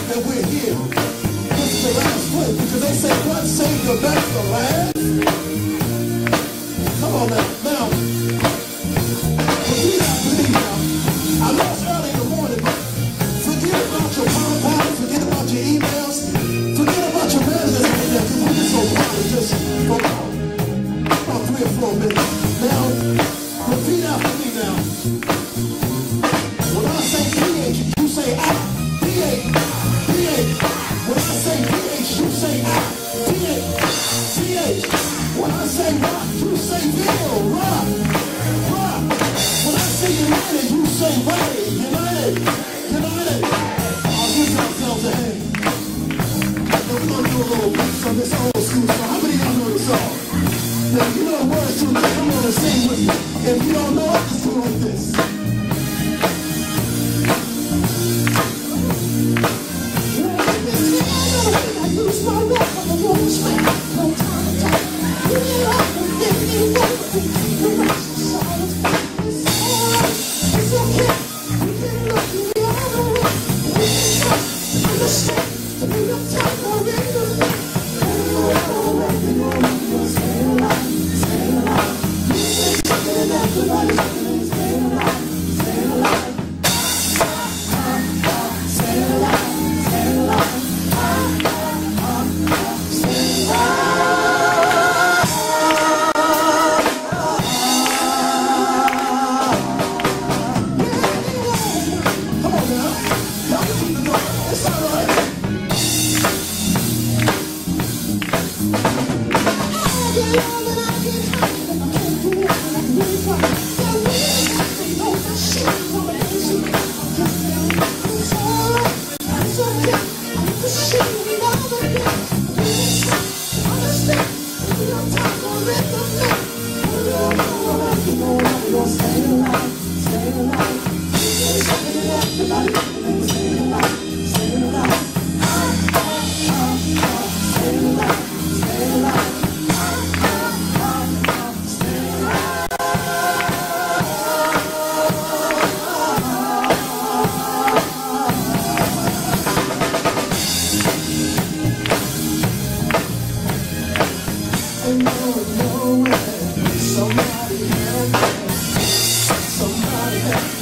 that we're here. This is the last place because they say what saved the best for last. Come on now. Now, repeat after me now. I lost early in the morning, but forget about your compound, forget about your emails, forget about your business. Because we just so proud of just for about 3 or 4 minutes. Now, repeat after me now. When I say PH, you say I. PH, PH. When I say PH, you say I. PH, PH. When I say rock, you say Bill. Rock, rock. When I say United, you say Ray. United, United. I'll give ourselves a hand. Now we're gonna do a little mix on this old school song. How many of y'all know the song? Now you know the words to it. Come on and sing with me. If you don't know it, just do it like this. Somebody help me. Somebody help me.